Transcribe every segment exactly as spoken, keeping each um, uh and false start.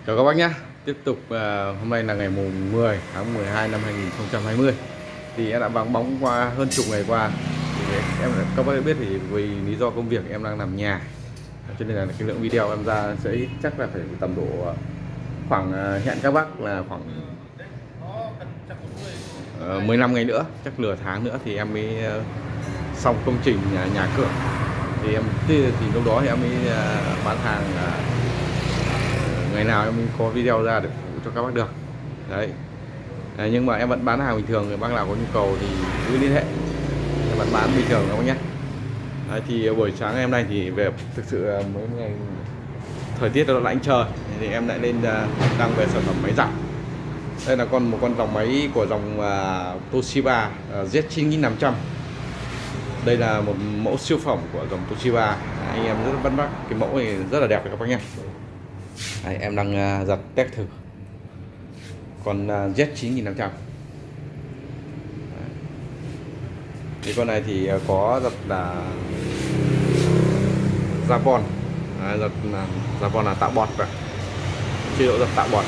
Chào các bác nhé. Tiếp tục uh, hôm nay là ngày mùng mười tháng mười hai năm hai nghìn không trăm hai mươi. Thì em đã vắng bóng qua hơn chục ngày qua. Thì em các bác biết thì vì lý do công việc em đang làm nhà, cho nên là cái lượng video em ra sẽ chắc là phải tầm độ khoảng uh, hẹn các bác là khoảng uh, mười lăm ngày nữa, chắc nửa tháng nữa thì em mới uh, xong công trình nhà, nhà cửa. Thì em thì, thì lúc đó thì em mới uh, bán hàng uh, ngày nào em có video ra để phục vụ cho các bác được đấy. À, nhưng mà em vẫn bán hàng bình thường, người bác nào có nhu cầu thì cứ liên hệ, em vẫn bán bình thường các bác nhé. Đấy, thì buổi sáng em nay thì về thực sự mấy ngày thời tiết nó lạnh trời thì em lại lên đang về sản phẩm máy giặt. Đây là con một con dòng máy của dòng uh, Toshiba uh, Z chín nghìn năm trăm. Đây là một mẫu siêu phẩm của dòng Toshiba. Anh em rất bắt mắt, cái mẫu này rất là đẹp các bác nhé. Đây, em đang uh, giặt test thử con uh, Z chín nghìn năm trăm. Cái con này thì uh, có giật là Japon, à, giật là Japon là tạo bọt, vậy chế độ giật tạo bọt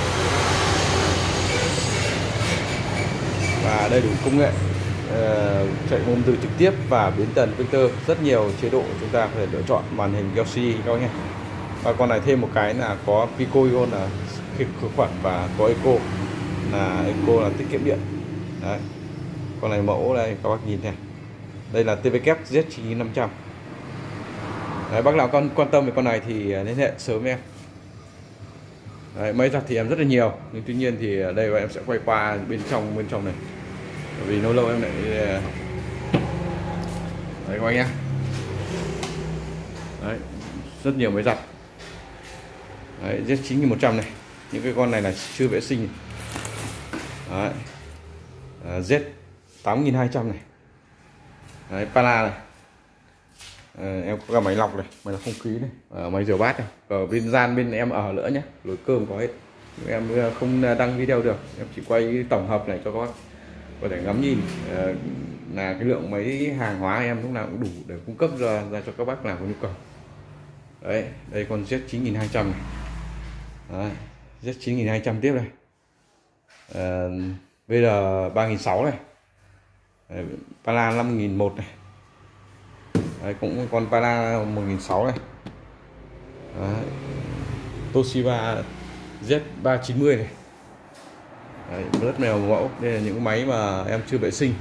và đầy đủ công nghệ uh, chạy ngôn từ trực tiếp và biến tần vector, rất nhiều chế độ chúng ta có thể lựa chọn. Màn hình L C D các bác nhé. Và con này thêm một cái là có Pico Ion là khử khuẩn và có Eco là Eco là tiết kiệm điện. Đấy. Con này mẫu đây các bác nhìn này. Đây là T V kép Z chín nghìn năm trăm. Đấy, bác nào con quan tâm về con này thì liên hệ sớm em. Đấy, máy giặt thì em rất là nhiều, nhưng tuy nhiên thì ở đây em sẽ quay qua bên trong bên trong này, bởi vì lâu lâu em lại đấy các bác nhé. Đấy, rất nhiều máy giặt. Đấy, Z chín nghìn một trăm này, những cái con này là chưa vệ sinh. Đấy. À, Z tám nghìn hai trăm này. Đấy, Pala này. À, em có cả máy lọc này, máy lọc không khí này, à, máy rửa bát này. Ở bên gian bên em ở nữa nhé, nồi cơm có hết. Em không đăng video được, em chỉ quay tổng hợp này cho các bác có thể ngắm nhìn. À, là cái lượng mấy hàng hóa em lúc nào cũng đủ để cung cấp ra, ra cho các bác nào có nhu cầu. Đấy, đây con Z chín nghìn hai trăm này. Đấy, Z chín nghìn hai trăm tiếp đây. À, bây giờ ba nghìn sáu trăm này. Đấy, Pala năm nghìn một trăm này. Đấy, cũng con Pala một nghìn sáu trăm này. Đấy, Toshiba Z ba chín mươi này. Đấy, rất nhiều mẫu. Đây là những máy mà em chưa vệ sinh.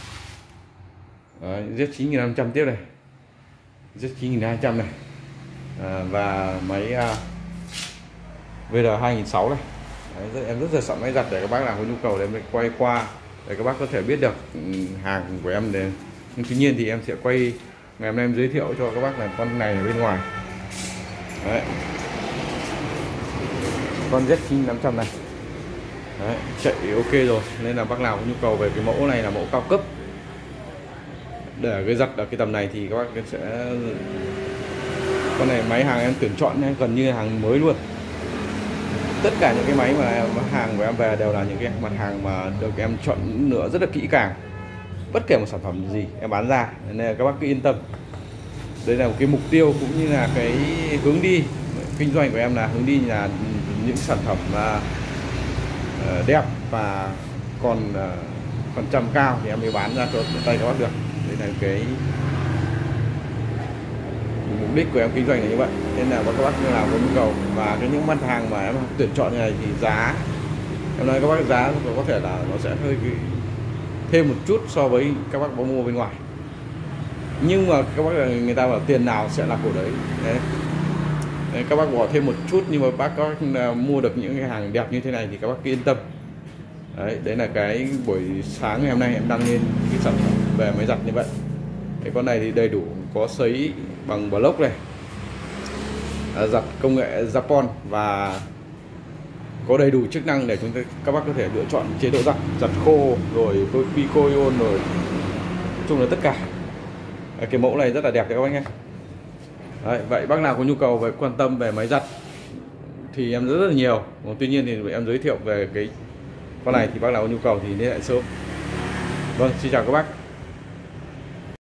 Đấy, Z chín nghìn năm trăm tiếp này. Z chín nghìn hai trăm này. À, và máy uh, V R hai nghìn sáu trăm này. Đấy, rất, em rất là sẵn máy giặt để các bác nào có nhu cầu để em quay qua để các bác có thể biết được hàng của em. Để nhưng tuy nhiên thì em sẽ quay ngày hôm nay em giới thiệu cho các bác là con này ở bên ngoài. Đấy, con Z chín nghìn năm trăm này. Đấy, chạy ok rồi, nên là bác nào có nhu cầu về cái mẫu này là mẫu cao cấp để cái giặt ở cái tầm này thì các bác sẽ, con này máy hàng em tuyển chọn nhé, gần như hàng mới luôn. Tất cả những cái máy mà hàng của em về đều là những cái mặt hàng mà được em chọn lựa rất là kỹ càng, bất kể một sản phẩm gì em bán ra, nên là các bác cứ yên tâm. Đây là một cái mục tiêu cũng như là cái hướng đi kinh doanh của em, là hướng đi là những sản phẩm đẹp và còn phần trăm cao thì em mới bán ra cho tay các bác được. Đây là cái mục đích của em kinh doanh là như vậy, nên là các bác nào có nhu cầu và cái những mặt hàng mà em tuyển chọn như này thì giá em nói các bác, giá có thể là nó sẽ hơi thêm một chút so với các bác có mua bên ngoài, nhưng mà các bác, người ta bảo tiền nào sẽ là của đấy. Đấy. Đấy, các bác bỏ thêm một chút nhưng mà bác có mua được những cái hàng đẹp như thế này thì các bác yên tâm. Đấy, đấy là cái buổi sáng ngày hôm nay em đăng lên cái sản phẩm về máy giặt như vậy. Cái con này thì đầy đủ, có sấy bằng block này, à, giặt công nghệ Japon và có đầy đủ chức năng để chúng ta các bác có thể lựa chọn chế độ giặt, giặt khô rồi Pico Ion rồi, nói chung là tất cả. Đấy, cái mẫu này rất là đẹp các bác nhé. Đấy, vậy bác nào có nhu cầu về quan tâm về máy giặt thì em rất là nhiều. Tuy nhiên thì em giới thiệu về cái con này thì bác nào có nhu cầu thì liên hệ sớm. Vâng, xin chào các bác.